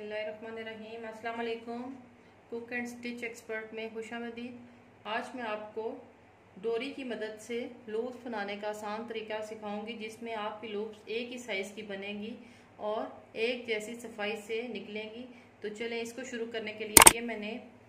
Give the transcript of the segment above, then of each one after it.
बिस्मिल्लाहिर्रहमानिर्रहीम। अस्सलाम वालेकुम। कुक एंड स्टिच एक्सपर्ट में खुशामदीद। आज मैं आपको डोरी की मदद से लूप्स बनाने का आसान तरीका सिखाऊंगी, जिसमें आपकी लूप्स एक ही साइज़ की बनेंगी और एक जैसी सफाई से निकलेंगी। तो चलें इसको शुरू करने के लिए ये मैंने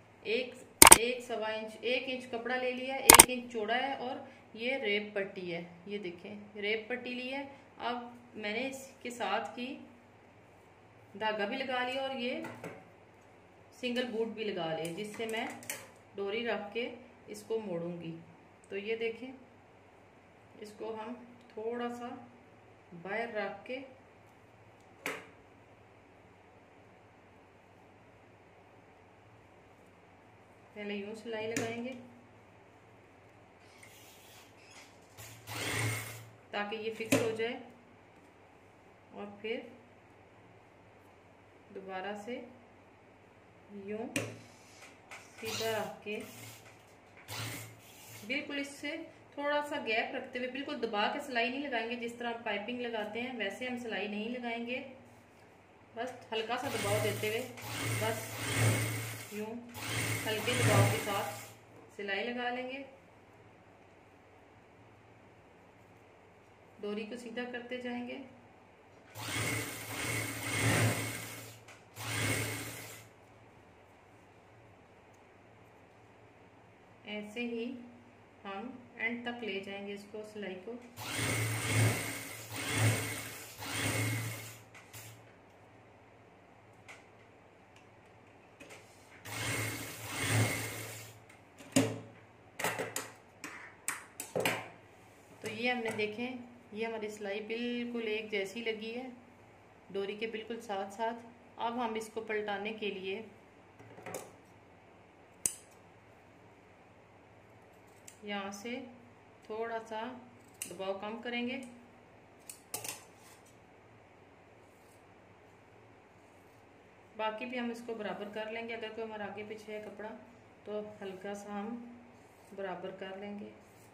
एक इंच कपड़ा ले लिया, 1 इंच चौड़ा है और ये रेप पट्टी है। ये देखें रेप पट्टी ली है। अब मैंने इसके साथ की धागा भी लगा लिया और ये सिंगल बूट भी लगा लिया, जिससे मैं डोरी रख के इसको मोड़ूंगी। तो ये देखें, इसको हम थोड़ा सा बाहर रख के पहले यूं सिलाई लगाएंगे ताकि ये फिक्स हो जाए, और फिर दोबारा से यूं सीधा रख के बिल्कुल इससे थोड़ा सा गैप रखते हुए, बिल्कुल दबा के सिलाई नहीं लगाएंगे। जिस तरह हम पाइपिंग लगाते हैं वैसे हम सिलाई नहीं लगाएंगे, बस हल्का सा दबाव देते हुए बस यूं हल्के दबाव के साथ सिलाई लगा लेंगे। डोरी को सीधा करते जाएंगे। ऐसे ही हम एंड तक ले जाएंगे इसको, सिलाई को। तो ये हमने देखें, ये हमारी सिलाई बिल्कुल एक जैसी लगी है डोरी के बिल्कुल साथ साथ। अब हम इसको पलटाने के लिए यहाँ से थोड़ा सा दबाव कम करेंगे। बाकी भी हम इसको बराबर कर लेंगे। अगर कोई हमारा आगे पीछे है कपड़ा तो हल्का सा हम बराबर कर लेंगे,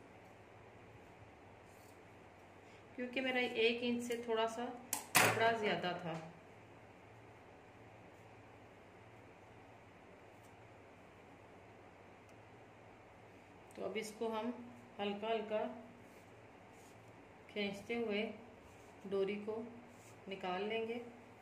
क्योंकि मेरा 1 इंच से थोड़ा सा कपड़ा ज़्यादा था। तो अब इसको हम हल्का हल्का खींचते हुए डोरी को निकाल लेंगे।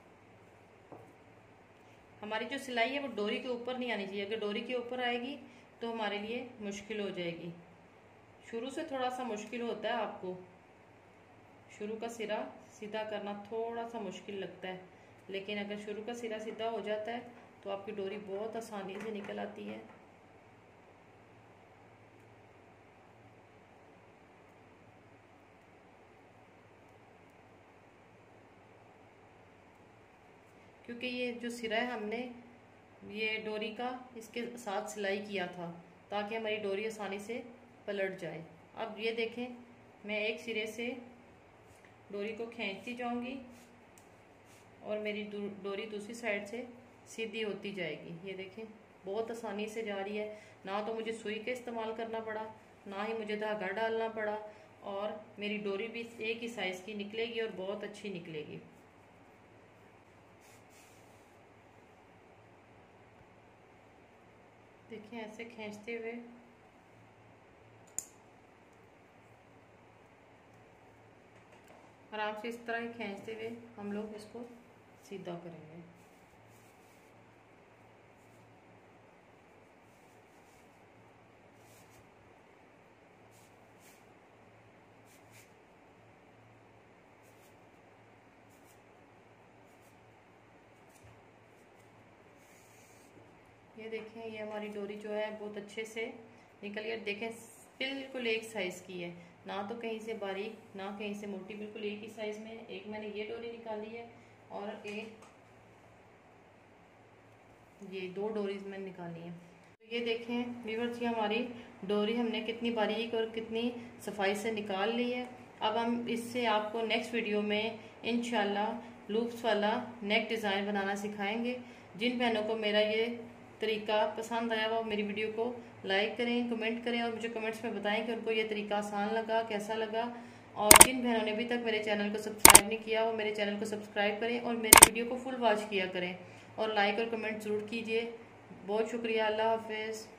हमारी जो सिलाई है वो डोरी के ऊपर नहीं आनी चाहिए। अगर डोरी के ऊपर आएगी तो हमारे लिए मुश्किल हो जाएगी। शुरू से थोड़ा सा मुश्किल होता है, आपको शुरू का सिरा सीधा करना थोड़ा सा मुश्किल लगता है, लेकिन अगर शुरू का सिरा सीधा हो जाता है तो आपकी डोरी बहुत आसानी से निकल आती है। क्योंकि ये जो सिरा है हमने ये डोरी का इसके साथ सिलाई किया था ताकि हमारी डोरी आसानी से पलट जाए। अब ये देखें, मैं एक सिरे से डोरी को खींचती जाऊंगी और मेरी डोरी दूसरी साइड से सीधी होती जाएगी। ये देखें बहुत आसानी से जा रही है। ना तो मुझे सुई का इस्तेमाल करना पड़ा, ना ही मुझे धागा डालना पड़ा, और मेरी डोरी भी एक ही साइज़ की निकलेगी और बहुत अच्छी निकलेगी। देखिए ऐसे खींचते हुए आराम से इस तरह ही खींचते हुए हम लोग इसको सीधा करेंगे। ये देखें, ये हमारी डोरी जो है बहुत अच्छे से निकल गई। देखें बिल्कुल एक साइज़ की है, ना तो कहीं से बारीक ना कहीं से मोटी, बिल्कुल एक ही साइज़ में। एक मैंने ये डोरी निकाली है और एक ये 2 डोरीज मैंने निकाली है। तो ये देखें व्यूअर्स, ये हमारी डोरी हमने कितनी बारीक और कितनी सफाई से निकाल ली है। अब हम इससे आपको नेक्स्ट वीडियो में इंशाल्लाह लूप्स वाला नेक डिज़ाइन बनाना सिखाएंगे। जिन बहनों को मेरा ये तरीका पसंद आया वो मेरी वीडियो को लाइक करें, कमेंट करें और मुझे कमेंट्स में बताएं कि उनको ये तरीका आसान लगा, कैसा लगा। और जिन बहनों ने अभी तक मेरे चैनल को सब्सक्राइब नहीं किया वो मेरे चैनल को सब्सक्राइब करें और मेरी वीडियो को फुल वॉच किया करें। और लाइक और कमेंट ज़रूर कीजिए। बहुत शुक्रिया। अल्लाह हाफिज़।